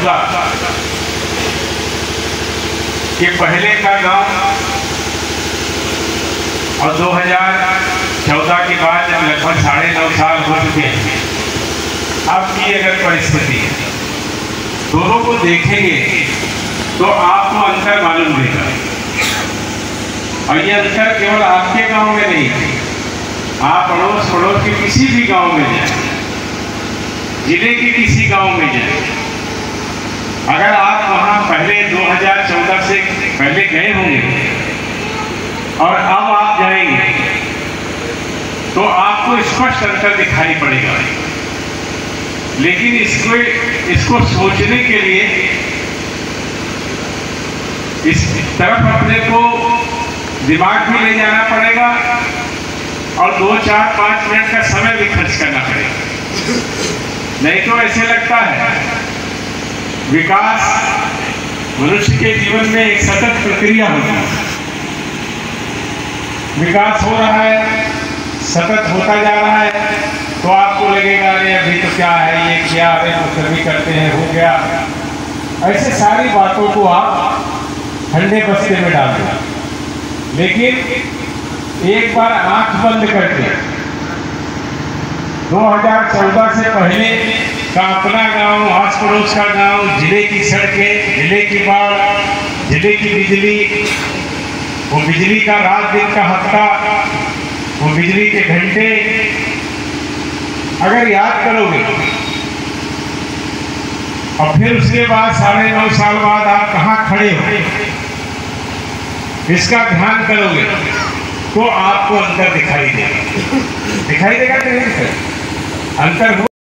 2014 के पहले का गांव और 2014 के बाद जब लगभग 9.5 साल हो चुके हैं, अब की अगर परिस्थिति दोनों को देखेंगे तो आपको अंतर मालूम देगा। और ये अंतर केवल आपके गांव में नहीं, आप अड़ोस पड़ोस के किसी भी गांव में जाए, जिले के किसी गांव में जाए, अगर आप वहां पहले 2014 से पहले गए होंगे और अब आप जाएंगे तो आपको स्पष्ट अंतर दिखाई पड़ेगा। लेकिन इसको सोचने के लिए इस तरफ अपने को दिमाग में ले जाना पड़ेगा और 2, 4, 5 मिनट का समय भी खर्च करना पड़ेगा। नहीं तो ऐसे लगता है विकास मनुष्य के जीवन में एक सतत प्रक्रिया होती है। विकास हो रहा है, सतत होता जा रहा है, तो आपको लगेगा अरे अभी तो क्या है, ये क्या, अरे तो सभी करते हैं, हो गया। ऐसे सारी बातों को आप ठंडे बस्ते में डाल दें। लेकिन एक बार आंख बंद करके 2014 से पहले का अपना गांव, आस पड़ोस का गांव, जिले की सड़कें, जिले की बाढ़, जिले की बिजली, वो बिजली का रात दिन का हफ्ता, वो बिजली के घंटे अगर याद करोगे और फिर उसके बाद 9.5 साल बाद आप कहाँ खड़े हो, इसका ध्यान करोगे तो आपको अंतर दिखाई देगा कि नहीं? अंतर